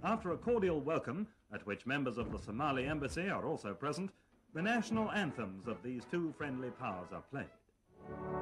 After a cordial welcome, at which members of the Somali embassy are also present, the national anthems of these two friendly powers are played.